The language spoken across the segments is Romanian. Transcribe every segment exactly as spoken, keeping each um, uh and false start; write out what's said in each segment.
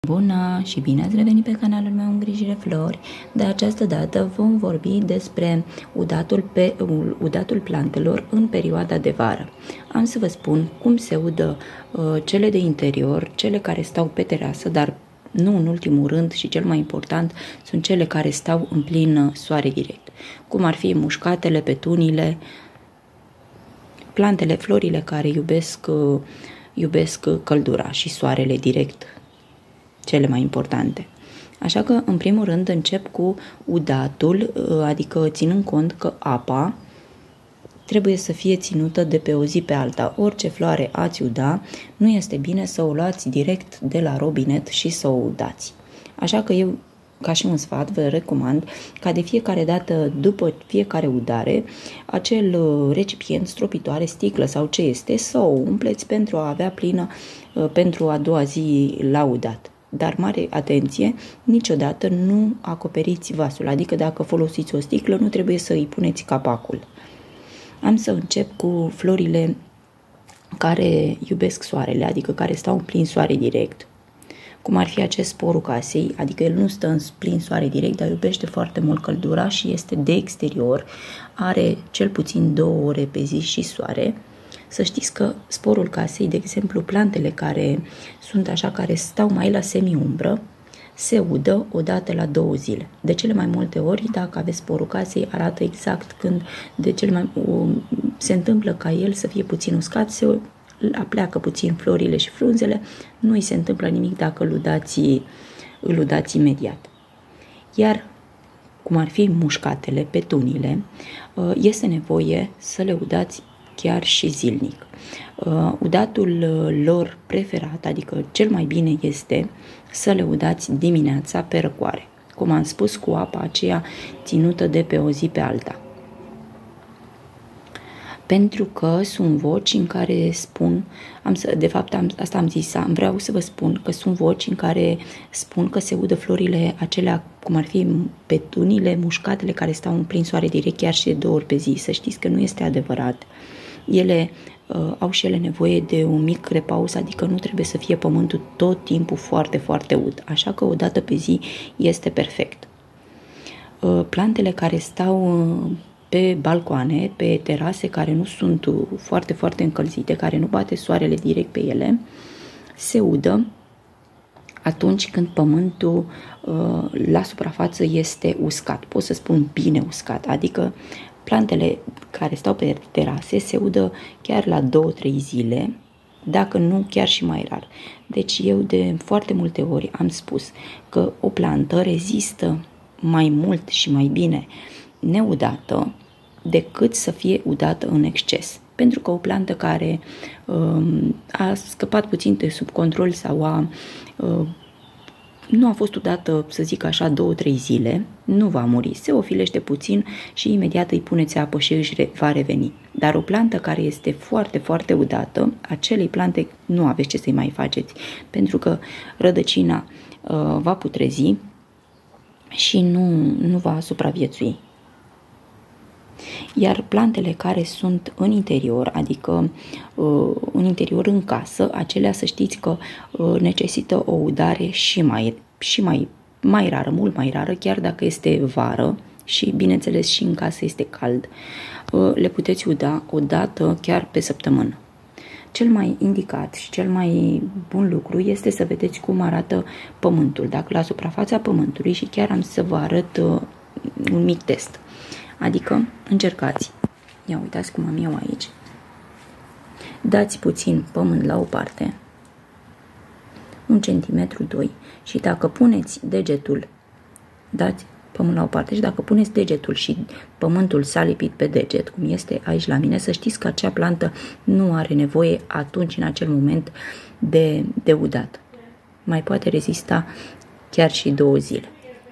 Bună și bine ați revenit pe canalul meu Îngrijire Flori. De această dată vom vorbi despre udatul, pe, udatul plantelor în perioada de vară. Am să vă spun cum se udă uh, cele de interior, cele care stau pe terasă, dar nu în ultimul rând și cel mai important sunt cele care stau în plin soare direct, cum ar fi mușcatele, petuniile, plantele, florile care iubesc, uh, iubesc căldura și soarele direct, cele mai importante. Așa că, în primul rând, încep cu udatul, adică ținând cont că apa trebuie să fie ținută de pe o zi pe alta. Orice floare ați uda, nu este bine să o luați direct de la robinet și să o udați. Așa că eu, ca și un sfat, vă recomand ca de fiecare dată, după fiecare udare, acel recipient, stropitoare, sticlă sau ce este, să o umpleți pentru a avea plină pentru a doua zi la udat. Dar mare atenție, niciodată nu acoperiți vasul, adică dacă folosiți o sticlă, nu trebuie să îi puneți capacul. Am să încep cu florile care iubesc soarele, adică care stau în plin soare direct, cum ar fi acest sporul casei, adică el nu stă în plin soare direct, dar iubește foarte mult căldura și este de exterior, are cel puțin două ore pe zi și soare. Să știți că sporul casei, de exemplu, plantele care sunt așa, care stau mai la semi-umbră, se udă odată la două zile. De cele mai multe ori, dacă aveți sporul casei, arată exact când de cele mai, se întâmplă ca el să fie puțin uscat, se apleacă puțin florile și frunzele, nu îi se întâmplă nimic dacă îl udați, îl udați imediat. Iar cum ar fi mușcatele, petuniile, este nevoie să le udați chiar și zilnic. Uh, udatul lor preferat, adică cel mai bine, este să le udați dimineața pe răcoare, cum am spus, cu apa aceea ținută de pe o zi pe alta. Pentru că sunt voci în care spun, am să, de fapt am, asta am zis, am vreau să vă spun că sunt voci în care spun că se udă florile acelea, cum ar fi petunile, mușcatele care stau în plin soare direct chiar și de două ori pe zi. Să știți că nu este adevărat. Ele uh, au și ele nevoie de un mic repaus, adică nu trebuie să fie pământul tot timpul foarte, foarte ud. Așa că o dată pe zi este perfect. Uh, plantele care stau uh, pe balcoane, pe terase care nu sunt foarte, foarte încălzite, care nu bate soarele direct pe ele, se udă atunci când pământul uh, la suprafață este uscat. Pot să spun bine uscat, adică plantele care stau pe terase se udă chiar la două trei zile, dacă nu chiar și mai rar. Deci eu de foarte multe ori am spus că o plantă rezistă mai mult și mai bine neudată decât să fie udată în exces. Pentru că o plantă care um, a scăpat puțin de sub control sau a, uh, nu a fost udată, să zic așa, două trei zile, nu va muri. Se ofilește puțin și imediat îi puneți apă și își va reveni. Dar o plantă care este foarte, foarte udată, acelei plante nu aveți ce să-i mai faceți, pentru că rădăcina uh, va putrezi și nu, nu va supraviețui. Iar plantele care sunt în interior, adică uh, în interior în casă, acelea să știți că uh, necesită o udare și mai, și mai, mai rară, mult mai rară, chiar dacă este vară și bineînțeles și în casă este cald. Uh, le puteți uda o dată chiar pe săptămână. Cel mai indicat și cel mai bun lucru este să vedeți cum arată pământul, dacă la suprafața pământului, și chiar am să vă arăt uh, un mic test. Adică încercați, ia uitați cum am eu aici, dați puțin pământ la o parte, un centimetru, doi, și dacă puneți degetul, dați pământ la o parte și dacă puneți degetul și pământul s-a lipit pe deget, cum este aici la mine, să știți că acea plantă nu are nevoie atunci, în acel moment, de, de udat. Mai poate rezista chiar și două zile.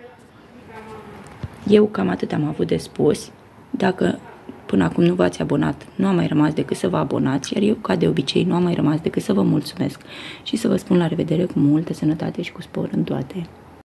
Eu cam atât am avut de spus. Dacă până acum nu v-ați abonat, nu am mai rămas decât să vă abonați, iar eu, ca de obicei, nu am mai rămas decât să vă mulțumesc și să vă spun la revedere cu multă sănătate și cu spor în toate.